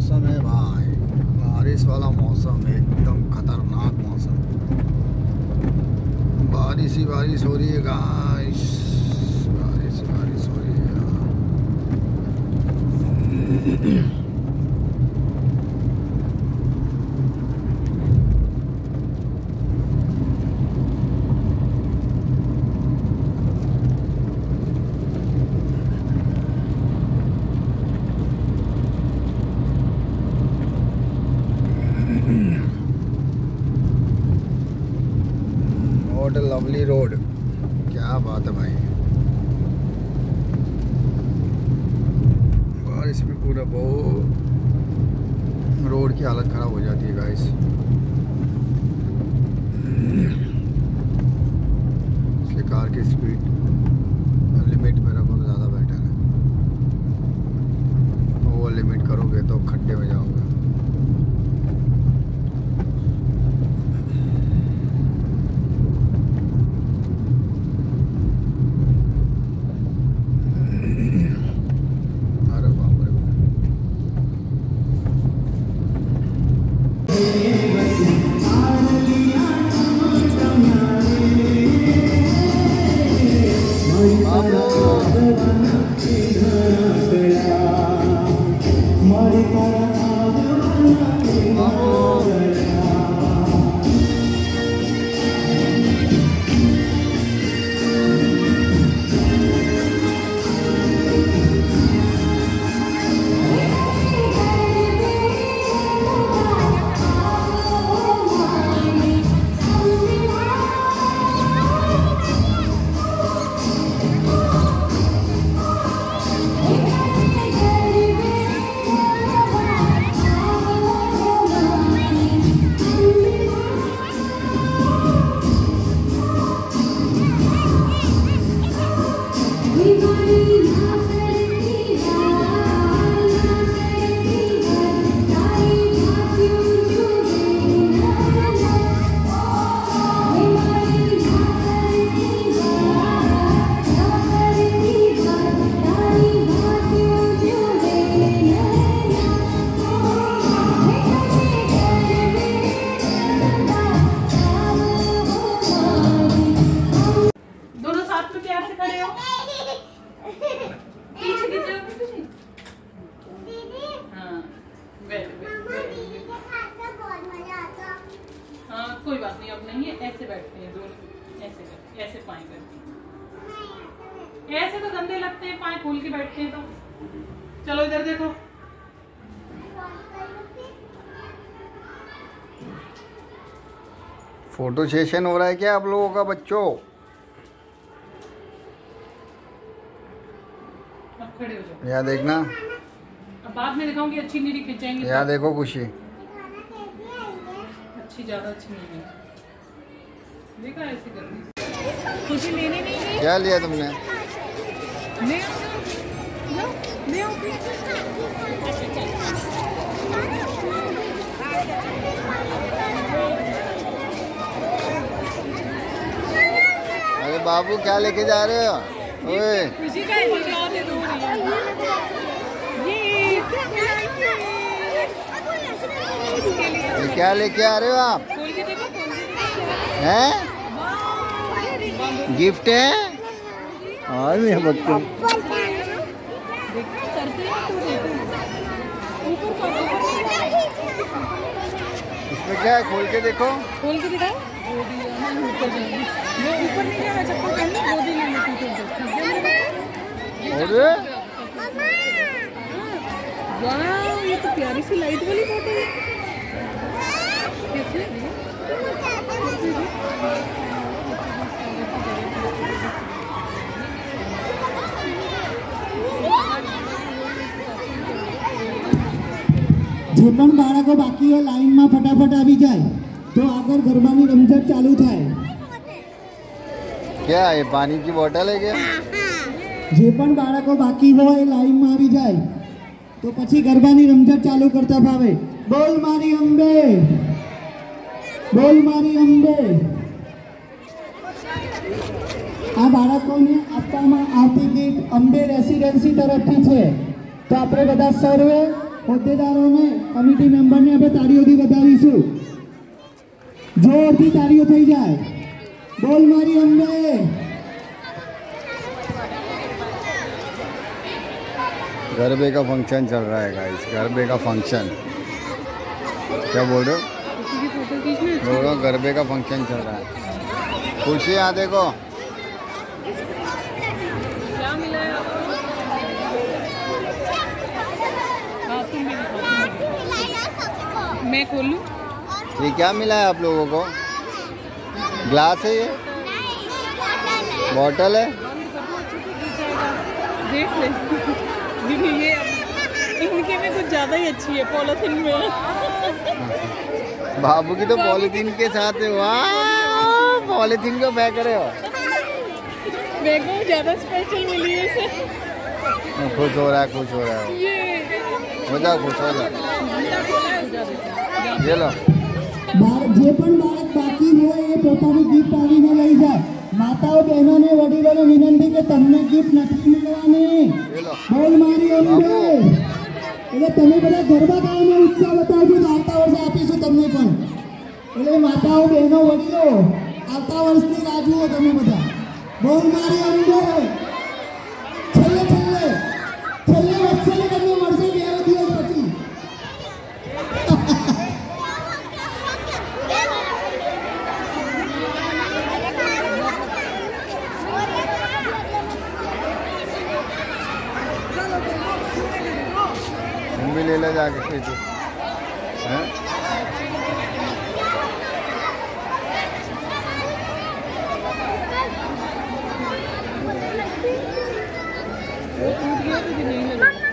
मौसम है भाई, बारिश वाला मौसम है, एकदम खतरनाक मौसम। बारिश ही बारिश हो रही है गाइस, बारिश ही बारिश हो रही है। व्हाट अ लवली रोड, क्या बात है भाई। बारिश में पूरा बहुत रोड की हालत ख़राब हो जाती है गाइस। इसलिए कार की स्पीड लिमिट में रखो तो ज़्यादा बेटर है। ओवर लिमिट करोगे तो खड्डे में जाओगे। कोई बात नहीं, अब नहीं है, ऐसे बैठते हैं दोनों, ऐसे ऐसे पाए करते हैं। ऐसे तो गंदे लगते हैं, पाए खोल के बैठते हैं तो। चलो इधर देखो, फोटो सेशन हो रहा है क्या आप लोगों का बच्चों? अब खड़े हो जाओ। यहाँ देखना, अब बाद में दिखाऊंगी, अच्छी नहीं खिंचाएंगे। यहाँ देखो खुशी, अच्छी ज्यादा अच्छी नहीं है, देखा ऐसे कर खुशी लेने नहीं गई। क्या लिया तुमने? अरे बाबू क्या लेके जा रहे हो? ओए खुशी का दे दो। ये क्या लेके आ रहे हो आप? हैं? गिफ्ट है? और भी है बच्चों। इसमें क्या है, खोल के देखो। खोल के दिखाओ। ऊपर नहीं जाना, चप्पल पहननी, गोदी ले लेती हूँ। अरे वाह, ये तो प्यारी सी लाइट वाली फोटो है। જે પણ બાળકો બાકી હોય લાઈનમાં ફટાફટ આવી જાય તો આગળ ગરબાની રમઝટ ચાલુ થાય। क्या है, पानी की बोतल है क्या? જે પણ બાળકો બાકી હોય લાઈનમાં આવી જાય તો પછી ગરબાની રમઝટ ચાલુ કરતા ભાવે। બોલ મારી અંબે, બોલ મારી અંબે। આ બાળકોને આપવામાં આવતી ગીત અંબે રેસિડેન્સી તરફથી છે, તો આપણે બધા સર્વે હોદ્દેદારોને કમિટી મેમ્બરને આપણે તાળીઓથી વધાવીશું. જોરથી તાળીઓ થઈ જાય. બોલ મારી અંબે. गरबे का फंक्शन चल रहा है गाइस, गरबे का फंक्शन. क्या बोल रहे हो? बोल रहा हूँ गरबे का फंक्शन चल रहा है. खुशी यहाँ देखो. क्या मिला है आपको? हाँ, तुम भी दिखाओ. मैं खोलूं? ये क्या मिला है आप लोगों को? ग्लास है ये? बॉटल है? देख ले. दीदी ये इनके में कुछ ज़्यादा ही अच्छी है पॉलिथीन में. बाबू की तो पॉलिथीन के साथ है. वाह, पॉलिथीन को फेंक रहे हो. मेरे को ज़्यादा स्पेशल मिली है इसे. खुश हो रहा है, खुश हो रहा है. ये हो जाओ, खुश हो जाओ. ये लो. જે પણ બાળક બાકી હોય એ પોતાની ગિફ્ટ આવીને લઈ જાય. માતાઓ બહેનોને વડીલોને વિનંતી કે તમને ગિફ્ટ નથી મળવાની. ये लो. બોલ મારી અંબે. એટલે તમે બધા ગરબા ગાવાનો ઉત્સાહ બતાવજો તો આવતા વર્ષે આપીશું તમને પણ. એટલે માતાઓ બહેનો વડીલો આવતા વર્ષની રાહ જુઓ તમે બધા. બોલ મારી અંબે. છેલ્લે છેલ્લે છેલ્લે વત્સલે તમને મળશે 2 દિવસ પછી. तुम भी ले ले जाके पीछे. हैं? टूट गया तो नहीं लगा.